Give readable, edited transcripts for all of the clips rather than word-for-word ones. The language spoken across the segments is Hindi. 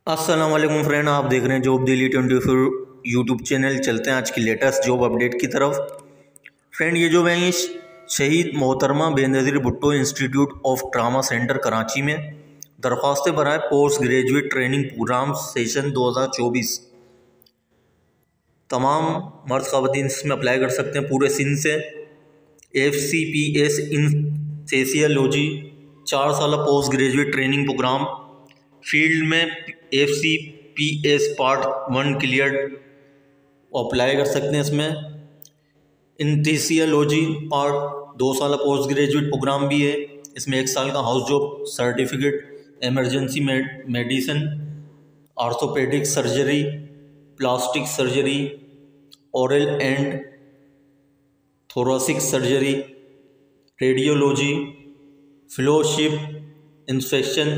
अस्सलाम वालेकुम फ्रेंड, आप देख रहे हैं जॉब डेली 24 यूट्यूब चैनल। चलते हैं आज की लेटेस्ट जॉब अपडेट की तरफ। फ्रेंड, ये जो है शहीद मोहतरमा Benazir Bhutto institute of trauma centre Karachi में दरख्वास्तें बराए post graduate training programme session 2024। तमाम मर्द ख़वातीन इसमें अप्लाई कर सकते हैं पूरे सिंध से। FCPS इन सेसियोलॉजी 4 साल post graduate training programme field में FCPS पार्ट 1 क्लियर अप्लाई कर सकते हैं। इसमें इंथेसियोलॉजी पार्ट 2 साल पोस्ट ग्रेजुएट प्रोग्राम भी है। इसमें 1 साल का house job certificate, emergency medicine, orthopaedic surgery, plastic surgery, oral and thoracic surgery, radiology, fellowship, inspection,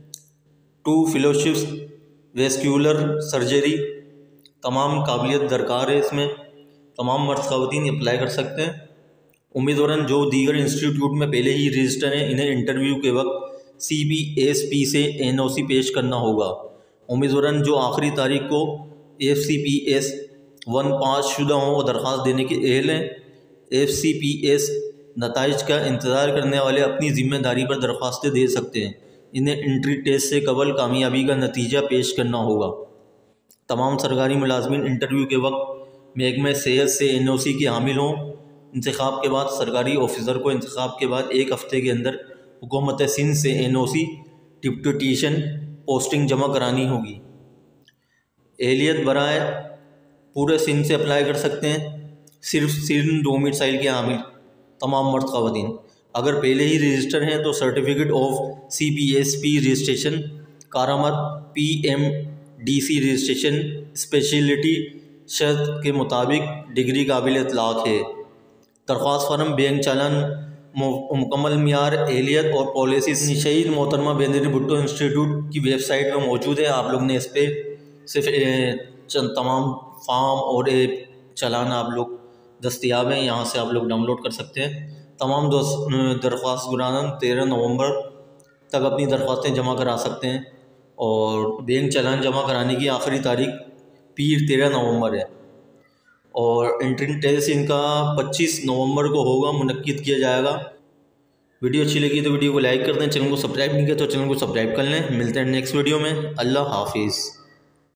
2 fellowships, vascular surgery. तमाम काबिलियत दरकार है। इसमें तमाम मर्द ख़वातीन अप्लाई कर सकते हैं। उम्मीदवार जो दीगर इंस्टीट्यूट में पहले ही रजिस्टर हैं, इन्हें इंटरव्यू के वक्त CBSP से NOC पेश करना होगा। उम्मीदवार जो आखिरी तारीख को FCPS 1 पास शुदा हों और दरख्वास्त देने के अहल हैं। FCPS नताइज का इंतज़ार करने वाले अपनी ज़िम्मेदारी पर दरख्वास्तें दे सकते हैं। इन्हें एंट्री टेस्ट से कबल कामयाबी का नतीजा पेश करना होगा। तमाम सरकारी मुलाजमीन इंटरव्यू के वक्त महकमा सेहत से NOC के हामिल हों। इंतखाब के बाद सरकारी ऑफिसर को इंतखाब के बाद 1 हफ़्ते के अंदर हुकूमत सिंध से NOC डिप्यूटेशन पोस्टिंग जमा करानी होगी। एहलियत बराए पूरे सिंध से अप्लाई कर सकते हैं। सिर्फ सिंध डोमिसाइल के हामिल तमाम मर्द ख़वातीन। अगर पहले ही रजिस्टर हैं तो सर्टिफिकेट ऑफ CPSP रजिस्ट्रेशन, कारामत PMDC रजिस्ट्रेशन, स्पेशलिटी शर्त के मुताबिक डिग्री काबिल इतलाक़ है। दरख्वास्त फार्म, बैंक चालान, मुकम्मल मियार, एहलियत और पॉलिसीज़ शहीद मोहतरमा बेनज़ीर भुट्टो इंस्टीट्यूट की वेबसाइट पर मौजूद है। आप लोग ने इस पर सिर्फ तमाम फार्म और चालान आप लोग दस्तयाब हैं, यहाँ से आप लोग डाउनलोड कर सकते हैं। तमाम दरख्वास्त गुरान 13 नवंबर तक अपनी दरख्वास्तें जमा करा सकते हैं और बैंक चालान जमा कराने की आखिरी तारीख पीर 13 नवंबर है। और एंट्री टेस्ट इनका 25 नवंबर को होगा, मुनक्किद किया जाएगा। वीडियो अच्छी लगी तो वीडियो को लाइक कर दें। चैनल को सब्सक्राइब नहीं किया तो चैनल को सब्सक्राइब कर लें। मिलते हैं नेक्स्ट वीडियो में। अल्लाह हाफिज़।